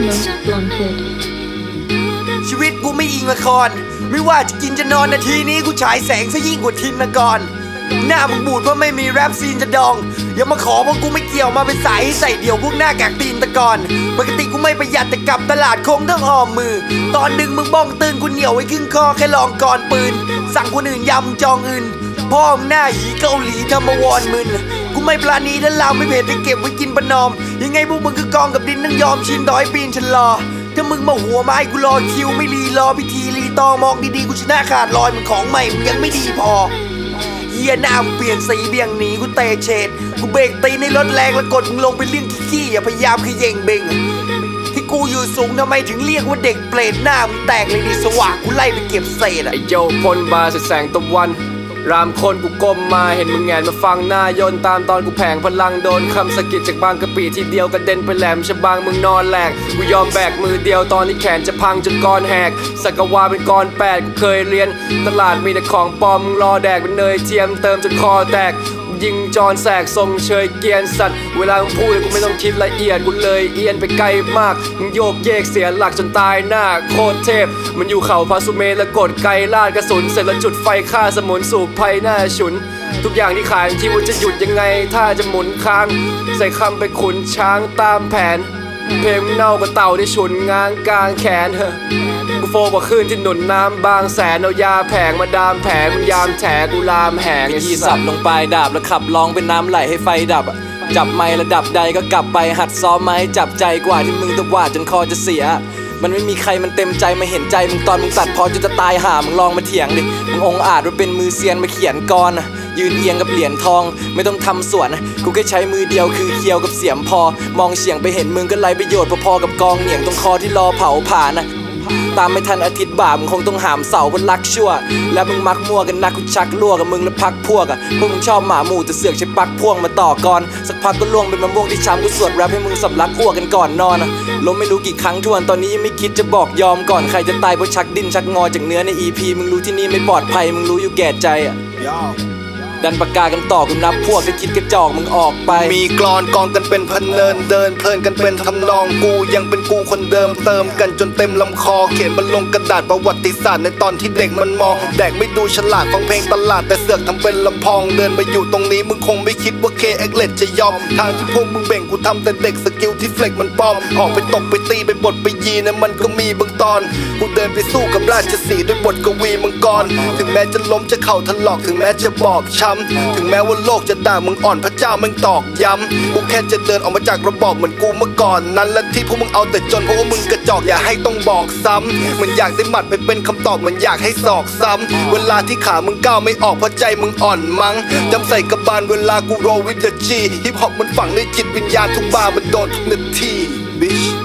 Most Wanted ชีวิตกูไม่อิงละครไม่ว่าจะกินจะนอนนาทีนี้กูฉายแสงซะยิ่งกว่าทินกรหน้ามึงบูดเพราะไม่มีแรปซีนจะดองอย่ามาขอเพราะกูไม่เกี่ยวมาเป็นสายให้ใส่เดี่ยวพวกหน้ากากตีนตะกอนปกติกูไม่ประหยัดแต่กลับตลาดคงต้องออมมือตอนดึงมึงบ้องตื่นกูเหนียวไว้ครึ่งคอแค่ลองก่อนปืนสั่งคนอื่นยำจองอื่นพ่อมึงหน้าหีเกาหลีทำมาวอนมึนกูไม่ปราณีถ้าเราไม่เผ็ดจะเก็บไว้กินประนอมยังไงพวกมึงคือกองกับดินต้องยอมชินต่อให้ปีนฉันรอถ้ามึงมาหัวไม้กูรอคิวไม่รีรอพิธีรีตองมองดีๆกูชนะขาดลอยมึงของใหม่มึงยังไม่ดีพอเฮียหน้ามึงเปลี่ยนสีเบี่ยงหนีกูเตะเฉดกูเบรกตีในรถแรงแล้วกดมึงลงไปเรื่องขี้อย่าพยายามขย่งเบ่งที่กูอยู่สูงทำไมถึงเรียกว่าเด็กเปรตหน้ามึงแตกเลยดิสว่างกูไล่ไปเก็บเศษไอโยพ่นบาแสงตะวันรามคนกูก้มมาเห็นมึงแงนมาฟังหน้ายนตามตอนกูแผงพลังโดนคำสะกิดจากบางกะปิทีเดียวกระเด็นไปแหลมฉบังมึงนอนแหลกกูยอมแบกมือเดียวตอนที่แขนจะพังจนก้อนแหกสักวาเป็นก้อนแปดกูเคยเรียนตลาดมีแต่ของปลอมมึงรอแดกเป็นเนยเทียมเติมจนคอแตกยิงจอนแสกทรงเชยเกียนสัตว์เวลามึงพูดกูไม่ต้องคิดละเอียดกูเลยเอียนไปไกลมากมึงโยกเยกเสียหลักจนตายหน้าโคตรเทพมันอยู่เข่าพาสุเมแล้วกดไกลลาดกระสุนเสร็จแล้วจุดไฟฆ่าสมุนสูบภัยหน้าฉุนทุกอย่างที่ขายที่ว่าจะหยุดยังไงถ้าจะหมุนค้างใส่คำไปขุนช้างตามแผนเพลงเน่ากับเต่าที่ฉุนง้างกลางแขนกูโฟกว่าขึ้นที่หนุนน้ำบางแสนเอายาแผงมาดามแผงมึงยามแฉกูลามแหงที่สับลงปลายดาบแล้วขับร้องเป็นน้ำไหลให้ไฟดับจับไม้ระดับใดก็กลับไปหัดซ้อมไม้จับใจกว่าที่มึงตะวาดจนคอจะเสียมันไม่มีใครมันเต็มใจมาเห็นใจมึงตอนมึงตัดพอจะตายห่ามึงลองมาเถียงดิมึงองอาจว่าเป็นมือเซียนมาเขียนกรยืนเอียงกับเหรียญทองไม่ต้องทำสวนกูแค่ใช้มือเดียวคือเคียวกับเสียมพอมองเฉียงไปเห็นมึงก็ไรประโยชน์พอๆกับกองเหนียงตรงคอที่รอเผาผ่านตามไม่ทันอาทิตย์บ่ามึงคงต้องหามเสาบนลักชั่วแล้วมึงมักมั่วกันนักกูชักล่วกับมึงแล้วพักพวกพวกมึงชอบหมาหมู่แต่เสือกใช้ปักพ่วงมาต่อก่อนสักพักก็ล่วงเป็นมะม่วงที่ช้ำกูสวดแรปให้มึงสำลักอ้วกกันก่อนนอนล้มไม่รู้กี่ครั้งทวนตอนนี้ยังไม่คิดจะบอกยอมก่อนใครจะตายเพราะชักดิ้นชักงอจากเนื้อใน EP มึงรู้ที่นี่ไม่ปลอดภัยมึงรู้อยู่แก่ใจดันปากกากันต่อกูนับพวกจะคิดกระจอกมึงออกไปมีกลอนกองกันเป็นพันเนินเดินเพลินกันเป็นทำนองกูยังเป็นกูคนเดิมเติมกันจนเต็มลำคอเขียนมันลงกระดาษประวัติศาสตร์ในตอนที่เด็กมันมองแดกไม่ดูฉลาดฟังเพลงตลาดแต่เสือกทำเป็นลำพองเดินมาอยู่ตรงนี้มึงคงไม่คิดว่า KXLET จะยอมทางที่พวกมึงเบ่งกูทำแต่เด็กสกิลที่เฟล็กมันปลอมออกไปตกไปตีไปบทไปยีนะมันก็มีบางตอนกูเดินไปสู้กับราชสีห์ด้วยบทกวีมังกรถึงแม้จะล้มจะเข่าถลอกถึงแม้จะบอบช้ำถึงแม้ว่าโลกจะด่ามึงอ่อนพระเจ้ามึงตอกย้ำกูแค่จะเดินออกมาจากระบอบเหมือนกูเมื่อก่อนนั้นและที่พวกมึงเอาแต่จนเพราะว่ามึงกระจอกอย่าให้ต้องบอกซ้ำมันอยากได้หมัดไปเป็นคำตอบมันอยากให้ศอกซ้ำเวลาที่ขามึงก้าวไม่ออกเพราะใจมึงอ่อนมั้งจำใส่กระบาลเวลากูโรวิดเดอร์จีฮิปฮอปมันฝังในจิตวิญญาณทุกบาร์มันโดนทุกนาที bitch